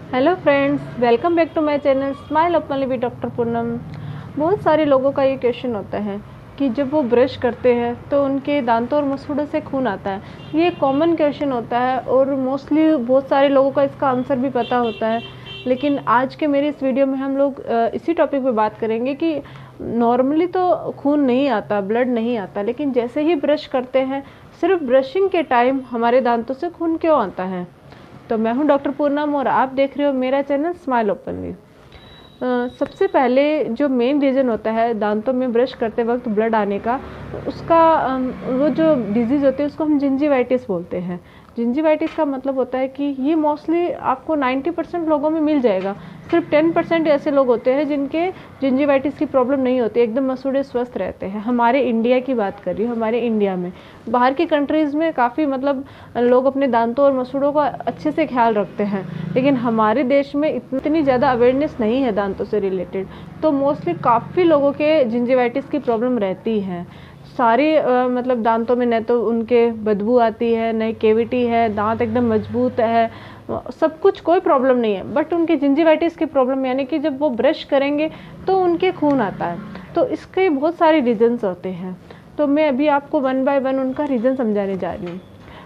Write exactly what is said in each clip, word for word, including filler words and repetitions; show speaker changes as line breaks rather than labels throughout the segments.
Hello friends, welcome back to my channel smile openly with doctor Poonam. बहुत सारे लोगों का ये क्वेश्चन होता है कि जब वो ब्रश करते हैं तो उनके दांतों और मसूड़ों से खून आता है। ये कॉमन क्वेश्चन होता है और मोस्टली बहुत सारे लोगों का इसका आंसर भी पता होता है। लेकिन आज के मेरे इस वीडियो में हम लोग इसी टॉपिक पे बात करेंगे कि नॉर्मली तो खून नहीं आता, ब्लड नहीं आता, लेकिन जैसे ही ब्रश करते हैं सिर्फ ब्रशिंग के टाइम हमारे दांतों से खून क्यों आता है। तो मैं हूं डॉक्टर पूनम और आप देख रहे हो मेरा चैनल स्माइल ओपनली। सबसे पहले जो मेन रीज़न होता है दांतों में ब्रश करते वक्त ब्लड आने का, उसका वो जो डिजीज़ होती है उसको हम जिंजीवाइटिस बोलते हैं। जिंजीवाइटिस का मतलब होता है कि ये मोस्टली आपको नब्बे परसेंट लोगों में मिल जाएगा। सिर्फ दस परसेंट ऐसे लोग होते हैं जिनके जिंजीवाइटिस की प्रॉब्लम नहीं होती, एकदम मसूड़े स्वस्थ रहते हैं। हमारे इंडिया की बात कर रही हूँ, हमारे इंडिया में। बाहर की कंट्रीज़ में काफ़ी मतलब लोग अपने दांतों और मसूड़ों का अच्छे से ख्याल रखते हैं, लेकिन हमारे देश में इतनी ज़्यादा अवेयरनेस नहीं है दांतों से रिलेटेड। तो मोस्टली काफ़ी लोगों के जिंजीवाइटिस की प्रॉब्लम रहती है। सारे आ, मतलब दांतों में न तो उनके बदबू आती है, न केविटी है, दांत एकदम मजबूत है, सब कुछ कोई प्रॉब्लम नहीं है, बट उनके जिंजीवाइटिस की प्रॉब्लम यानी कि जब वो ब्रश करेंगे तो उनके खून आता है। तो इसके बहुत सारे रीजंस होते हैं, तो मैं अभी आपको वन बाय वन उनका रीज़न समझाने जा रही हूँ।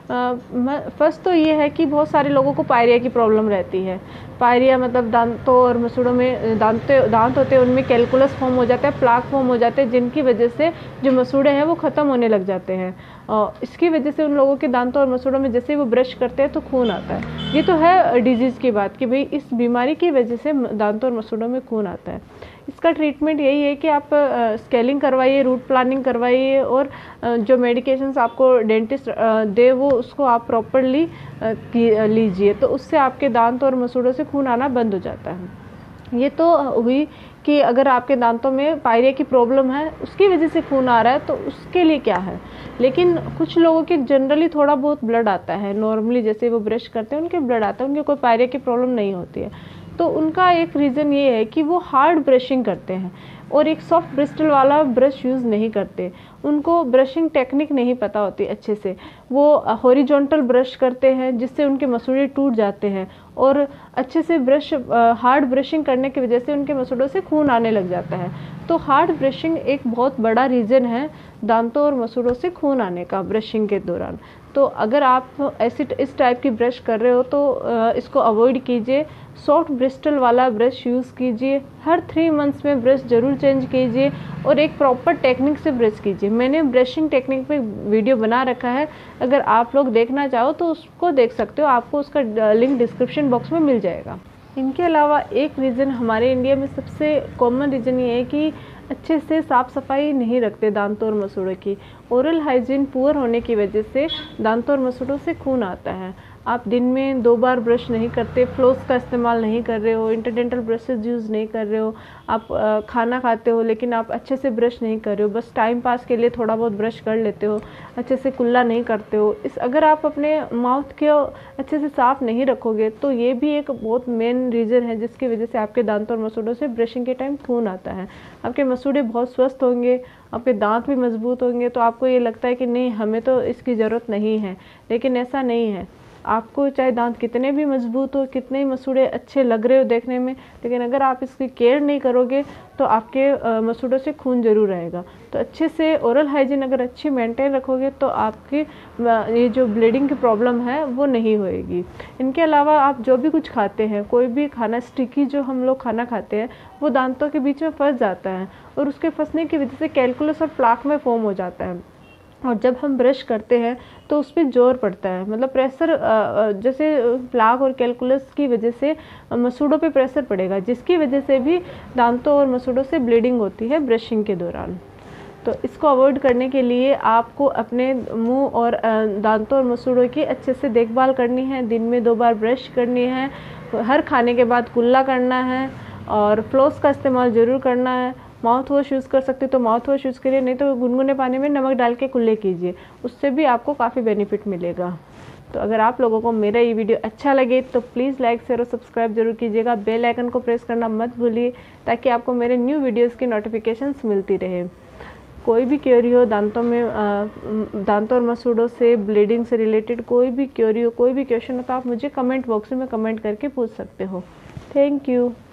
फर्स्ट तो ये है कि बहुत सारे लोगों को पायरिया की प्रॉब्लम रहती है। पायरिया मतलब दांतों और मसूड़ों में दांत दांत होते हैं, उनमें कैलकुलस फॉर्म हो जाता है, प्लाक फॉर्म हो जाते हैं, जिनकी वजह से जो मसूड़े हैं वो ख़त्म होने लग जाते हैं। और इसकी वजह से उन लोगों के दांतों और मसूड़ों में जैसे वो ब्रश करते हैं तो खून आता है। ये तो है डिजीज़ की बात कि भाई इस बीमारी की वजह से दांतों और मसूड़ों में खून आता है। इसका ट्रीटमेंट यही है कि आप स्केलिंग करवाइए, रूट प्लानिंग करवाइए, और जो मेडिकेशंस आपको डेंटिस्ट दे वो उसको आप प्रॉपरली लीजिए, तो उससे आपके दांत और मसूड़ों से खून आना बंद हो जाता है। ये तो हुई कि अगर आपके दांतों में पायरिया की प्रॉब्लम है, उसकी वजह से खून आ रहा है, तो उसके लिए क्या है। लेकिन कुछ लोगों के जनरली थोड़ा बहुत ब्लड आता है, नॉर्मली जैसे वो ब्रश करते हैं उनके ब्लड आता है, उनके कोई पायरिया की प्रॉब्लम नहीं होती है। तो उनका एक रीज़न ये है कि वो हार्ड ब्रशिंग करते हैं और एक सॉफ्ट ब्रिस्टल वाला ब्रश यूज़ नहीं करते। उनको ब्रशिंग टेक्निक नहीं पता होती अच्छे से। वो हॉरिजॉन्टल ब्रश करते हैं जिससे उनके मसूड़े टूट जाते हैं, और अच्छे से ब्रश हार्ड ब्रशिंग करने की वजह से उनके मसूड़ों से खून आने लग जाता है। तो हार्ड ब्रशिंग एक बहुत बड़ा रीज़न है दांतों और मसूड़ों से खून आने का ब्रशिंग के दौरान। तो अगर आप ऐसी इस टाइप की ब्रश कर रहे हो तो इसको अवॉइड कीजिए। सॉफ्ट ब्रिस्टल वाला ब्रश यूज़ कीजिए। हर थ्री मंथ्स में ब्रश ज़रूर चेंज कीजिए और एक प्रॉपर टेक्निक से ब्रश कीजिए। मैंने ब्रशिंग टेक्निक पे वीडियो बना रखा है, अगर आप लोग देखना चाहो तो उसको देख सकते हो, आपको उसका लिंक डिस्क्रिप्शन बॉक्स में मिल जाएगा। इनके अलावा एक रीज़न हमारे इंडिया में सबसे कॉमन रीज़न ये है कि अच्छे से साफ़ सफाई नहीं रखते दांतों और मसूड़ों की। ओरल हाइजीन पुअर होने की वजह से दांतों और मसूड़ों से खून आता है। आप दिन में दो बार ब्रश नहीं करते, फ्लोस का इस्तेमाल नहीं कर रहे हो, इंटरडेंटल ब्रशेज यूज़ नहीं कर रहे हो, आप खाना खाते हो लेकिन आप अच्छे से ब्रश नहीं कर रहे हो, बस टाइम पास के लिए थोड़ा बहुत ब्रश कर लेते हो, अच्छे से कुल्ला नहीं करते हो। इस अगर आप अपने माउथ को अच्छे से साफ़ नहीं रखोगे तो ये भी एक बहुत मेन रीज़न है जिसकी वजह से आपके दांतों और मसूड़ों से ब्रशिंग के टाइम खून आता है। आपके मसूड़े बहुत स्वस्थ होंगे, आपके दांत भी मजबूत होंगे, तो आपको ये लगता है कि नहीं हमें तो इसकी ज़रूरत नहीं है, लेकिन ऐसा नहीं है। आपको चाहे दांत कितने भी मजबूत हो, कितने ही मसूड़े अच्छे लग रहे हो देखने में, लेकिन अगर आप इसकी केयर नहीं करोगे तो आपके मसूड़ों से खून जरूर आएगा। तो अच्छे से ओरल हाइजीन अगर अच्छी मेंटेन रखोगे तो आपकी ये जो ब्लीडिंग की प्रॉब्लम है वो नहीं होएगी। इनके अलावा आप जो भी कुछ खाते हैं, कोई भी खाना स्टिकी जो हम लोग खाना खाते हैं वो दांतों के बीच में फंस जाता है, और उसके फंसने की वजह से कैलकुलस और प्लाक में फॉर्म हो जाता है, और जब हम ब्रश करते हैं तो उस पर जोर पड़ता है, मतलब प्रेशर, जैसे प्लाक और कैलकुलस की वजह से मसूड़ों पे प्रेशर पड़ेगा, जिसकी वजह से भी दांतों और मसूड़ों से ब्लीडिंग होती है ब्रशिंग के दौरान। तो इसको अवॉइड करने के लिए आपको अपने मुंह और दांतों और मसूड़ों की अच्छे से देखभाल करनी है। दिन में दो बार ब्रश करनी है, हर खाने के बाद कुल्ला करना है, और फ्लोस का इस्तेमाल ज़रूर करना है। माउथ वॉश यूज़ कर सकते तो माउथ वॉश यूज़ करिए, नहीं तो गुनगुने पानी में नमक डाल के कुल्ले कीजिए, उससे भी आपको काफ़ी बेनिफिट मिलेगा। तो अगर आप लोगों को मेरा ये वीडियो अच्छा लगे तो प्लीज़ लाइक शेयर और सब्सक्राइब जरूर कीजिएगा। बेल आइकन को प्रेस करना मत भूलिए ताकि आपको मेरे न्यू वीडियोज़ की नोटिफिकेशंस मिलती रहे। कोई भी क्वेरी हो दांतों में, दांतों और मसूड़ों से, ब्लीडिंग से रिलेटेड कोई भी क्वेरी हो, कोई भी क्वेश्चन हो, तो आप मुझे कमेंट बॉक्स में कमेंट करके पूछ सकते हो। Thank you.